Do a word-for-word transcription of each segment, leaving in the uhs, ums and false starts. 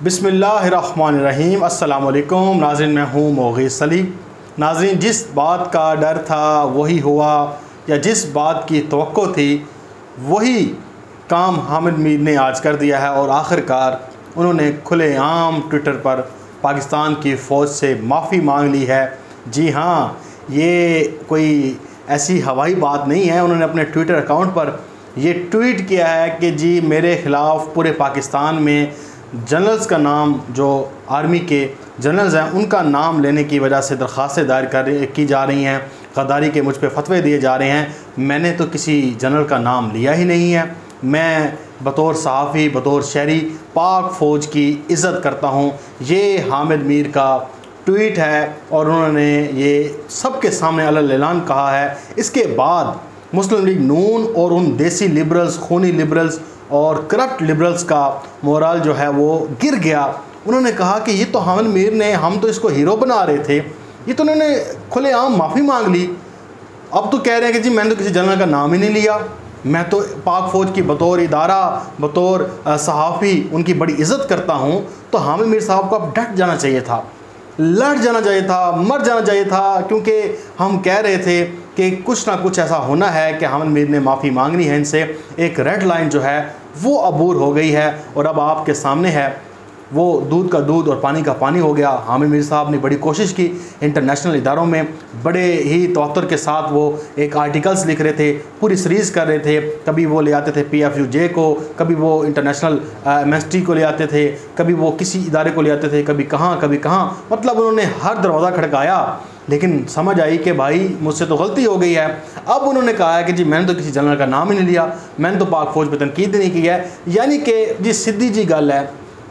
बिस्मिल्लाहिर्रहमानिर्रहीम। अस्सलाम वालेकुम नाज़रीन, मैं हूँ मोगीस अली। नाज़रीन, जिस बात का डर था वही हुआ, या जिस बात की तवक्को थी वही काम हामिद मीर ने आज कर दिया है और आखिरकार उन्होंने खुलेआम ट्विटर पर पाकिस्तान की फ़ौज से माफ़ी मांग ली है। जी हाँ, ये कोई ऐसी हवाई बात नहीं है। उन्होंने अपने ट्विटर अकाउंट पर ये ट्वीट किया है कि जी मेरे ख़िलाफ़ पूरे पाकिस्तान में जनरल्स का नाम, जो आर्मी के जनरल्स हैं उनका नाम लेने की वजह से दरख्वास्तें दायर कर की जा रही हैं, गद्दारी के मुझ पे फतवे दिए जा रहे हैं। मैंने तो किसी जनरल का नाम लिया ही नहीं है। मैं बतौर सहाफ़ी, बतौर शहरी पाक फ़ौज की इज़्ज़त करता हूँ। ये हामिद मीर का ट्वीट है और उन्होंने ये सबके सामने अलग ऐलान कहा है। इसके बाद मुस्लिम लीग नून और उन देसी लिबरल्स, खूनी लिबरल्स और करप्ट लिबरल्स का मोरल जो है वो गिर गया। उन्होंने कहा कि ये तो हामिद मीर ने, हम तो इसको हीरो बना रहे थे, ये तो उन्होंने खुलेआम माफ़ी मांग ली। अब तो कह रहे हैं कि जी मैंने तो किसी जनरल का नाम ही नहीं लिया, मैं तो पाक फ़ौज की बतौर इदारा, बतौर सहाफ़ी उनकी बड़ी इज़्ज़त करता हूँ। तो हामिद मीर साहब को अब डट जाना चाहिए था, लड़ जाना चाहिए था, मर जाना चाहिए था, क्योंकि हम कह रहे थे कि कुछ ना कुछ ऐसा होना है कि हामिद मीर ने माफ़ी मांगनी है इनसे। एक रेड लाइन जो है वो अबूर हो गई है और अब आपके सामने है, वो दूध का दूध और पानी का पानी हो गया। हामिद मीर साहब ने बड़ी कोशिश की, इंटरनेशनल इदारों में बड़े ही तवत्तुर के साथ वो एक आर्टिकल्स लिख रहे थे, पूरी सीरीज़ कर रहे थे। कभी वो ले आते थे पी एफ यू जे को, कभी वो इंटरनेशनल एम एस टी को ले आते थे, कभी वो किसी इदारे को ले आते थे, कभी कहाँ कभी कहाँ, मतलब उन्होंने हर दरवाज़ा खड़काया। लेकिन समझ आई कि भाई मुझसे तो गलती हो गई है। अब उन्होंने कहा है कि जी मैंने तो किसी जनरल का नाम ही नहीं लिया, मैंने तो पाक फ़ौज पर तनकीद नहीं की है। यानी कि जी सीधी जी गल है,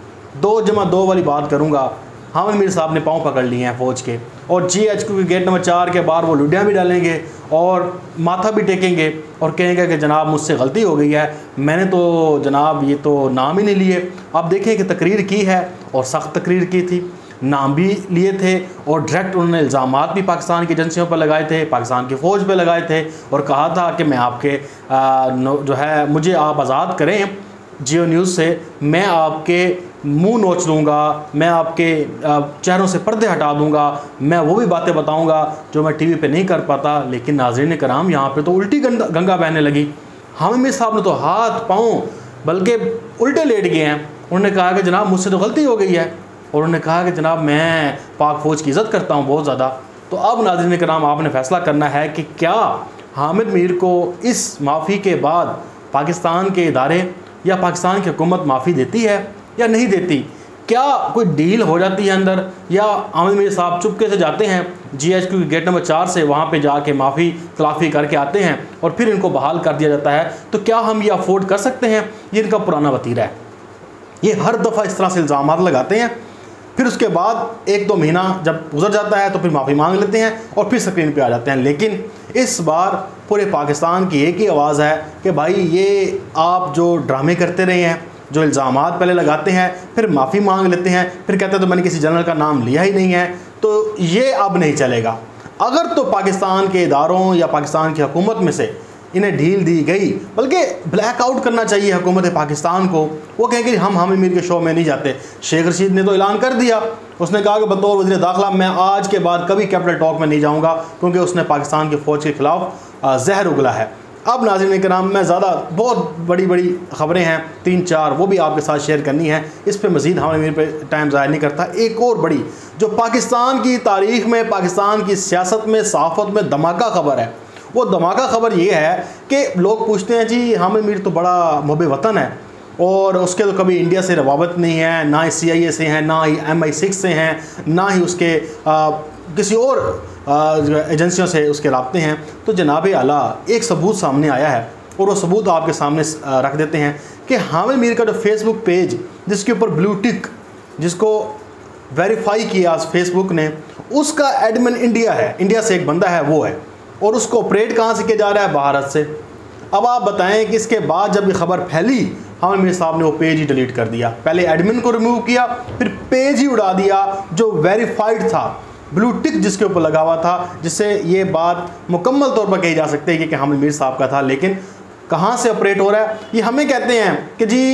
दो जमा दो वाली बात करूँगा। हामिद मीर साहब ने पाँव पकड़ लिए हैं फ़ौज के, और जी एच क्यू के गेट नंबर चार के बाहर वो लुडियाँ भी डालेंगे और माथा भी टेकेंगे और कहेंगे कि जनाब मुझसे गलती हो गई है, मैंने तो जनाब ये तो नाम ही नहीं लिए। अब देखें कि तकरीर की है और सख्त तकरीर की थी, नाम भी लिए थे और डायरेक्ट उन्होंने इल्ज़ामात भी पाकिस्तान की एजेंसियों पर लगाए थे, पाकिस्तान की फ़ौज पर लगाए थे और कहा था कि मैं आपके आ, जो है मुझे आप आज़ाद करें जियो न्यूज़ से, मैं आपके मुंह नोच लूँगा, मैं आपके चेहरों से पर्दे हटा दूँगा, मैं वो भी बातें बताऊँगा जो मैं टीवी पे नहीं कर पाता। लेकिन नाज़रीन कराम, यहाँ पे तो उल्टी गंगा बहने लगी। हामिद मीर साहब ने तो हाथ पाँव बल्कि उल्टे लेट गए हैं। उन्होंने कहा कि जनाब मुझसे तो गलती हो गई है, और उन्होंने कहा कि जनाब मैं पाक फ़ौज की इज़्ज़त करता हूँ बहुत ज़्यादा। तो अब नाज़रीन कराम, आपने फ़ैसला करना है कि क्या हामिद मीर को इस माफ़ी के बाद पाकिस्तान के इदारे या पाकिस्तान की हुकूमत माफ़ी देती है या नहीं देती। क्या कोई डील हो जाती है अंदर, या हामिद मीर साहब चुपके से जाते हैं जी एच क्यू के गेट नंबर चार से, वहाँ पे जाके माफ़ी तलाफ़ी करके आते हैं और फिर इनको बहाल कर दिया जाता है। तो क्या हम ये अफोर्ड कर सकते हैं? ये इनका पुराना वतीरा है। ये हर दफ़ा इस तरह से इल्ज़ामात लगाते हैं, फिर उसके बाद एक दो महीना जब गुजर जाता है तो फिर माफ़ी मांग लेते हैं और फिर स्क्रीन पे आ जाते हैं। लेकिन इस बार पूरे पाकिस्तान की एक ही आवाज़ है कि भाई ये आप जो ड्रामे करते रहे हैं, जो इल्ज़ामात पहले लगाते हैं फिर माफ़ी मांग लेते हैं, फिर कहते हैं तो मैंने किसी जनरल का नाम लिया ही नहीं है, तो ये अब नहीं चलेगा। अगर तो पाकिस्तान के इदारों या पाकिस्तान की हुकूमत में से इन्हें ढील दी गई, बल्कि ब्लैक आउट करना चाहिए हुकूमत पाकिस्तान को। वो कहें कि हम हामिद मीर के शो में नहीं जाते। शेख रशीद ने तो ऐलान कर दिया, उसने कहा कि बतौर वज़ीर दाखिला मैं आज के बाद कभी कैपिटल टॉक में नहीं जाऊंगा, क्योंकि उसने पाकिस्तान की फ़ौज के ख़िलाफ़ जहर उगला है। अब नाज़रीन कराम, मैं ज़्यादा बहुत बड़ी बड़ी ख़बरें हैं तीन चार, वो भी आपके साथ शेयर करनी है। इस पर मज़ीद हामिद मीर पर टाइम ज़ाया नहीं करता। एक और बड़ी जो पाकिस्तान की तारीख़ में, पाकिस्तान की सियासत में, सहाफ़त में धमाका खबर है, वो धमाका खबर ये है कि लोग पूछते हैं जी हामिद मीर तो बड़ा मुहब्बे वतन है और उसके तो कभी इंडिया से रवाबत नहीं है, ना ही सी आई ए से हैं, ना ही एम आई सिक्स से हैं, ना ही उसके आ, किसी और एजेंसियों से उसके राब्ते हैं। तो जनाब आला एक सबूत सामने आया है और वो सबूत आपके सामने रख देते हैं कि हामिद मीर का जो फेसबुक पेज, जिसके ऊपर ब्लू टिक, जिसको वेरीफाई किया फेसबुक ने, उसका एडमिन इंडिया है, इंडिया से एक बंदा है वो है, और उसको ऑपरेट कहाँ से किया जा रहा है? भारत से। अब आप बताएं कि इसके बाद जब ये खबर फैली, हामिद मीर साहब ने वो पेज ही डिलीट कर दिया। पहले एडमिन को रिमूव किया, फिर पेज ही उड़ा दिया जो वेरीफाइड था, ब्लू टिक जिसके ऊपर लगा हुआ था, जिससे ये बात मुकम्मल तौर पर कही जा सकती है कि हामिद मीर साहब का था। लेकिन कहाँ से ऑपरेट हो रहा है? ये हमें कहते हैं कि जी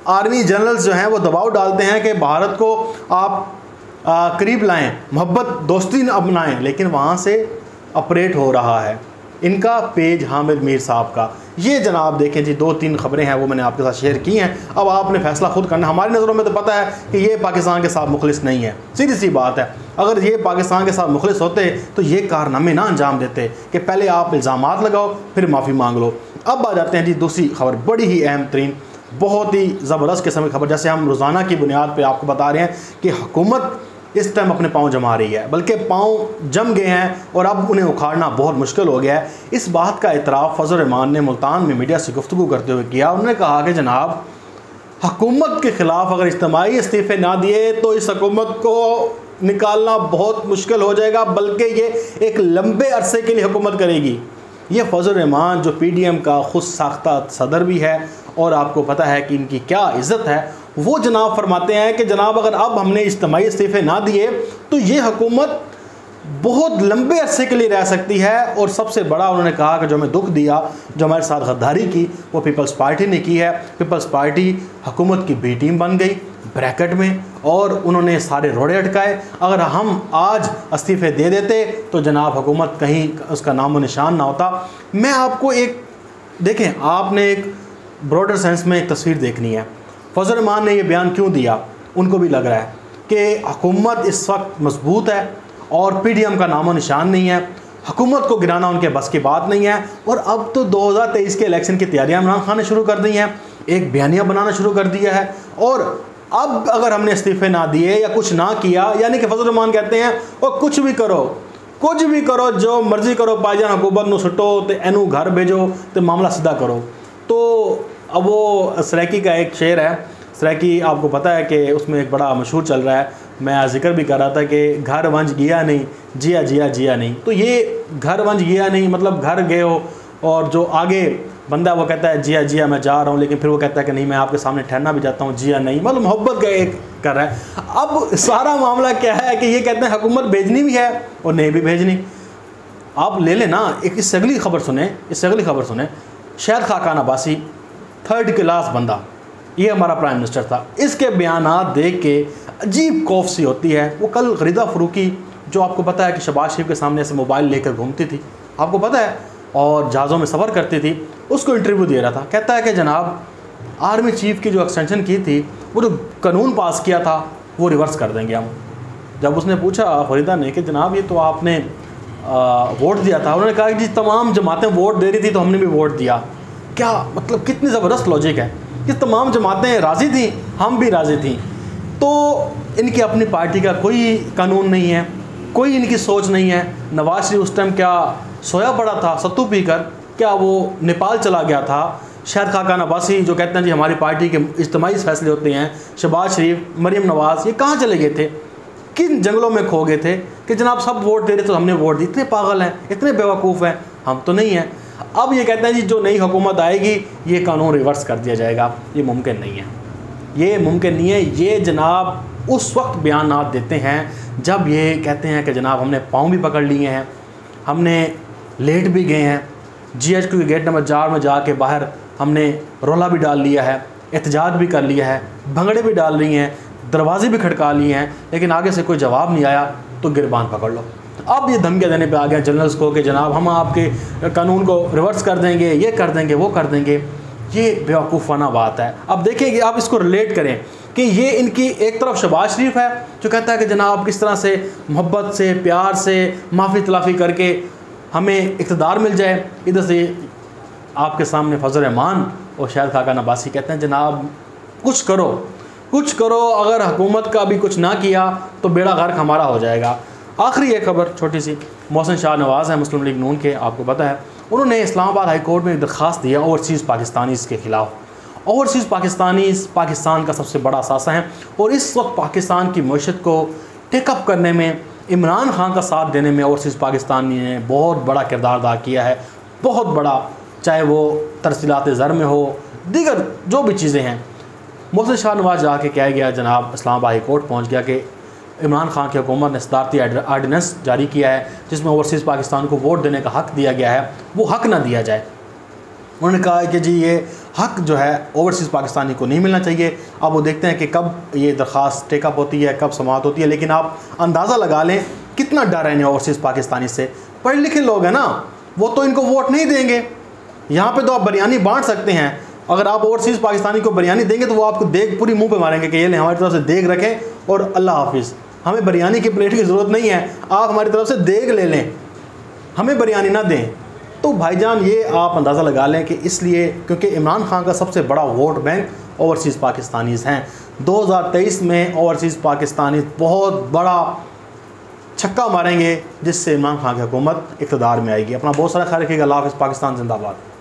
आर्मी जनरल्स जो हैं वो दबाव डालते हैं कि भारत को आप आ, करीब लाएं, मोहब्बत दोस्ती न अपनाएं, लेकिन वहाँ से ऑपरेट हो रहा है इनका पेज हामिद मीर साहब का। ये जनाब देखें जी, दो तीन खबरें हैं वो मैंने आपके साथ शेयर की हैं। अब आपने फैसला खुद करना। हमारी नज़रों में तो पता है कि ये पाकिस्तान के साथ मुखलिस नहीं है, सीधी सी बात है। अगर ये पाकिस्तान के साथ मुखलिस होते तो ये कारनामे ना अंजाम देते कि पहले आप इल्ज़ामात लगाओ फिर माफ़ी मांग लो। अब आ जाते हैं जी दूसरी खबर, बड़ी ही अहम तरीन, बहुत ही ज़बरदस्त किस्म की खबर। जैसे हम रोज़ाना की बुनियाद पर आपको बता रहे हैं कि हुकूमत इस टाइम अपने पाँव जमा रही है, बल्कि पाँव जम गए हैं और अब उन्हें उखाड़ना बहुत मुश्किल हो गया है। इस बात का इतराफ़ फजल रहमान ने मुल्तान में मीडिया से गुफ्तगू करते हुए किया। उन्होंने कहा कि जनाब, हुकूमत के ख़िलाफ़ अगर इज्तिमाई इस्तीफ़े ना दिए तो इस हुकूमत को निकालना बहुत मुश्किल हो जाएगा, बल्कि ये एक लंबे अरसे के लिए हुकूमत करेगी। ये फजल रहमान जो पी डी एम का खुद साख्ता सदर भी है और आपको पता है कि इनकी क्या इज़्ज़त है, वो जनाब फरमाते हैं कि जनाब अगर अब हमने इज्तिमाई इस्तीफ़े ना दिए तो ये हुकूमत बहुत लंबे अरसे के लिए रह सकती है। और सबसे बड़ा उन्होंने कहा कि जो हमें दुख दिया, जो हमारे साथ गद्दारी की, वो पीपल्स पार्टी ने की है। पीपल्स पार्टी हुकूमत की बी टीम बन गई ब्रैकेट में और उन्होंने सारे रोड़े अटकाए। अगर हम आज इस्तीफ़े दे देते तो जनाब हुकूमत कहीं उसका नामो निशान ना होता। मैं आपको एक देखें, आपने एक ब्रॉडर सेंस में एक तस्वीर देखनी है। फजल रहमान ने यह बयान क्यों दिया, उनको भी लग रहा है कि हुकूमत इस वक्त मजबूत है और पी डी एम का नामो निशान नहीं है, हुकूमत को गिराना उनके बस की बात नहीं है। और अब तो दो हज़ार तेईस के इलेक्शन की तैयारियां इमरान खान ने शुरू कर दी हैं, एक बयानिया बनाना शुरू कर दिया है। और अब अगर हमने इस्तीफ़े ना दिए या कुछ ना किया, यानी कि फजल रहमान कहते हैं और कुछ भी करो, कुछ भी करो, जो मर्जी करो, भाईजान हुकूमत नूं सुटो तो एनू घर भेजो तो मामला सीधा करो। तो अब वो सराकी का एक शेर है, सराकी आपको पता है कि उसमें एक बड़ा मशहूर चल रहा है, मैं जिक्र भी कर रहा था कि घर वंज गया नहीं, जिया जिया जिया नहीं। तो ये घर वंज गया नहीं मतलब घर गए हो और जो आगे बंदा वो कहता है जिया जिया मैं जा रहा हूँ, लेकिन फिर वो कहता है कि नहीं मैं आपके सामने ठहरना भी चाहता हूँ, जिया नहीं, मतलब मोहब्बत का एक कर रहा है। अब सारा मामला क्या है कि ये कहते हैं हुकूमत भेजनी भी है और नहीं भी भेजनी। आप ले लेना एक इससे अगली खबर सुने, इससे अगली खबर सुने। शाहिद खाकान अब्बासी थर्ड क्लास बंदा, ये हमारा प्राइम मिनिस्टर था, इसके बयानात देख के अजीब खौफ सी होती है। वो कल गरीदा फ़रूकी जो आपको पता है कि शहबाज शरीफ के सामने से मोबाइल लेकर घूमती थी, आपको पता है, और जहाज़ों में सफ़र करती थी, उसको इंटरव्यू दे रहा था। कहता है कि जनाब आर्मी चीफ़ की जो एक्सटेंशन की थी, वो जो कानून पास किया था वो रिवर्स कर देंगे हम। जब उसने पूछा फरीदा ने कि जनाब ये तो आपने आ, वोट दिया था, उन्होंने कहा कि जी तमाम जमातें वोट दे रही थी तो हमने भी वोट दिया। क्या मतलब, कितनी ज़बरदस्त लॉजिक है कि तमाम जमातें राज़ी थी, हम भी राज़ी थी। तो इनकी अपनी पार्टी का कोई कानून नहीं है, कोई इनकी सोच नहीं है। नवाज शरीफ उस टाइम क्या सोया पड़ा था सत्तू पीकर, क्या वो नेपाल चला गया था? शाहिद खाकान अब्बासी जो कहते हैं जी हमारी पार्टी के इज्तिमाई फैसले होते हैं, शहबाज शरीफ, मरीम नवाज़, ये कहाँ चले गए थे, किन जंगलों में खो गए थे कि जनाब सब वोट दे रहे तो हमने वोट दी? इतने पागल हैं, इतने बेवकूफ़ हैं, हम तो नहीं हैं। अब ये कहते हैं जी जो नई हुकूमत आएगी ये कानून रिवर्स कर दिया जाएगा। ये मुमकिन नहीं है, ये मुमकिन नहीं है। ये जनाब उस वक्त बयानात देते हैं जब ये कहते हैं कि जनाब हमने पाँव भी पकड़ लिए हैं, हमने लेट भी गए हैं, जी एच क्यू के गेट नंबर चार में जाके बाहर हमने रोला भी डाल लिया है, एहतजाज भी कर लिया है, भंगड़े भी डाल रही हैं, दरवाजे भी खड़का लिए हैं, लेकिन आगे से कोई जवाब नहीं आया तो गिरबान पकड़ लो। अब ये धमकियाँ देने पे आ गए जनरल्स को कि जनाब हम आपके कानून को रिवर्स कर देंगे, ये कर देंगे, वो कर देंगे। ये बेवकूफ़ाना बात है। अब देखेंगे, आप इसको रिलेट करें कि ये इनकी एक तरफ शहबाज शरीफ है जो कहता है कि जनाब किस तरह से मोहब्बत से, प्यार से, माफ़ी तलाफ़ी करके हमें इक़्तिदार मिल जाए। इधर से आपके सामने फजल रहमान और शाहिद खाकान अब्बासी कहते हैं जनाब कुछ करो, कुछ करो, अगर हुकूमत का भी कुछ ना किया तो बेड़ा गर्क हमारा हो जाएगा। आखिरी एक खबर छोटी सी, मोहसिन शाह नवाज़ है मुस्लिम लीग नून के, आपको पता है, उन्होंने इस्लामाबाद हाई कोर्ट में एक दरख्वास्त दिया ओवरसीज़ पाकिस्तानीज़ के ख़िलाफ़। ओवरसीज़ पाकिस्तानीज़ पाकिस्तान का सबसे बड़ा असासा है और इस वक्त पाकिस्तान की मईशत को टेकअप करने में, इमरान खान का साथ देने में ओवरसीज़ पाकिस्तानी ने बहुत बड़ा किरदार अदा किया है, बहुत बड़ा, चाहे वो तरसीलात ज़र में हो, दीगर जो भी चीज़ें हैं। मोहसिन शाह नवाज़ जाके कह गया जनाब इस्लामाबाद हाई कोर्ट पहुँच गया कि इमरान खान की हुकूमत ने सदारती आर्डिनेंस जारी किया है जिसमें ओवरसीज़ पाकिस्तान को वोट देने का हक़ दिया गया है, वो हक़ ना दिया जाए। उन्होंने कहा कि जी ये हक जो है ओवरसीज़ पाकिस्तानी को नहीं मिलना चाहिए। अब वो देखते हैं कि कब ये दरख्वास्त टेकअप होती है, कब समाअत होती है, लेकिन आप अंदाज़ा लगा लें कितना डर है ओवरसीज़ पाकिस्तानी से। पढ़े लिखे लोग हैं ना, वो तो इनको वोट नहीं देंगे। यहाँ पे तो आप बिरयानी बांट सकते हैं, अगर आप ओवरसीज़ पाकिस्तानी को बिरयानी देंगे तो वो आपको देग पूरी मुंह पे मारेंगे कि ये ले हमारी तरफ से देग रखें और अल्लाह हाफिज़, हमें बिरयानी की प्लेट की ज़रूरत नहीं है, आप हमारी तरफ से देग ले लें, हमें बिरयानी ना दें। तो भाईजान ये आप अंदाज़ा लगा लें कि इसलिए क्योंकि इमरान खान का सबसे बड़ा वोट बैंक ओवरसीज़ पाकिस्तानीज़ हैं। दो हज़ार तेईस में ओवरसीज़ पाकिस्तानी बहुत बड़ा छक्का मारेंगे जिससे इमरान खान की हुकूमत इक़्तिदार में आएगी। अपना बहुत सारा ख्याल रखिएगा। अल्लाह हाफ़िज़। पाकिस्तान जिंदाबाद।